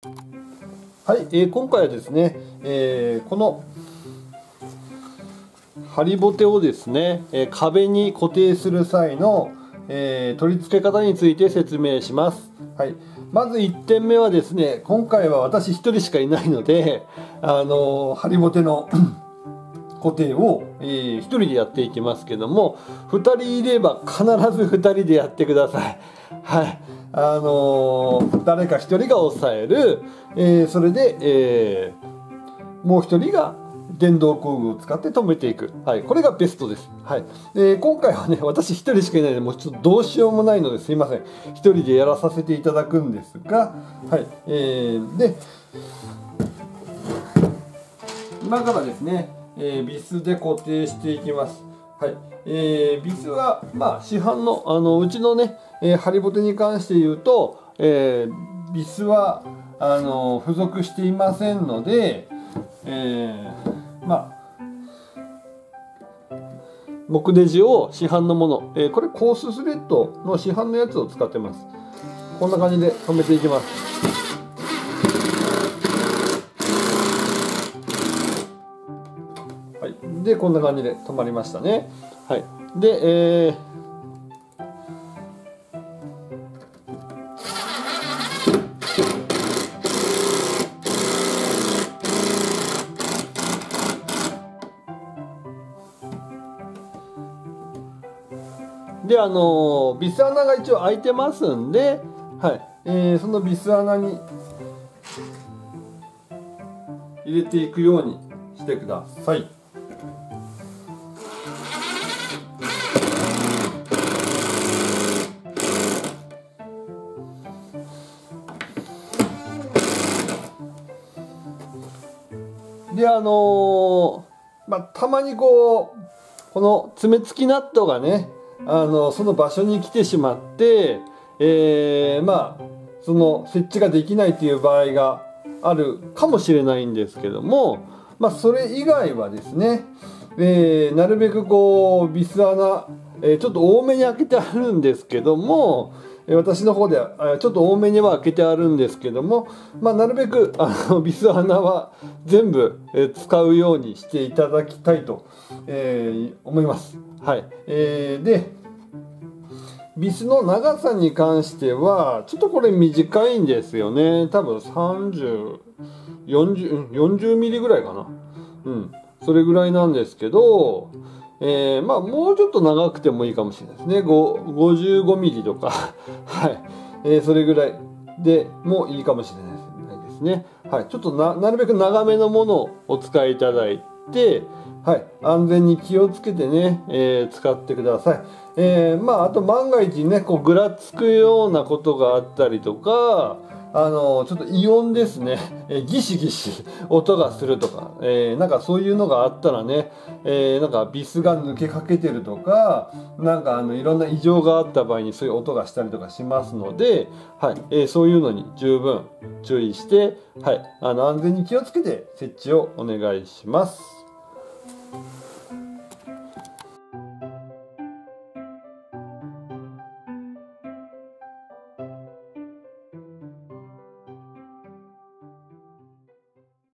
はい、今回はですね、このハリボテをですね、壁に固定する際の、取り付け方について説明します。はい、まず1点目はですね、今回は私1人しかいないので、ハリボテの固定を、1人でやっていきますけども、2人いれば必ず2人でやってください。はい、誰か1人が押さえる、それで、もう1人が電動工具を使って止めていく、はい、これがベストです。はい、今回はね、私1人しかいないので、もうちょっとどうしようもないのですいません、1人でやらさせていただくんですが、はい、で今からですね、ビスで固定していきます。はい、ビスは、市販の、うちのね、ハリボテに関して言うと、ビスは付属していませんので、木ネジを市販のもの、これコーススレッドの市販のやつを使ってます。こんな感じで留めていきます。はい、でこんな感じで止まりましたね。はい、で、ビス穴が一応開いてますんで、はい、そのビス穴に入れていくようにしてください。でたまにこの爪付きナットがねその場所に来てしまって、その設置ができないという場合があるかもしれないんですけども、それ以外はですね、なるべくビス穴、ちょっと多めに開けてあるんですけども、私の方ではちょっと多めには開けてあるんですけども、なるべくビス穴は全部使うようにしていただきたいと、思います。はい、でビスの長さに関してはちょっとこれ短いんですよね。多分40ミリぐらいかな。それぐらいなんですけど、もうちょっと長くてもいいかもしれないですね。55ミリとかはい、それぐらいでもいいかもしれないですね。はい、ちょっとなるべく長めのものをお使いいただいて、はい、安全に気をつけてね、使ってください。あと万が一ねぐらつくようなことがあったりとか、ちょっと異音ですね、ギシギシ音がするとか、なんかそういうのがあったらね、なんかビスが抜けかけてるとか、なんかいろんな異常があった場合にそういう音がしたりとかしますので、はい、そういうのに十分注意して、はい、安全に気をつけて設置をお願いします。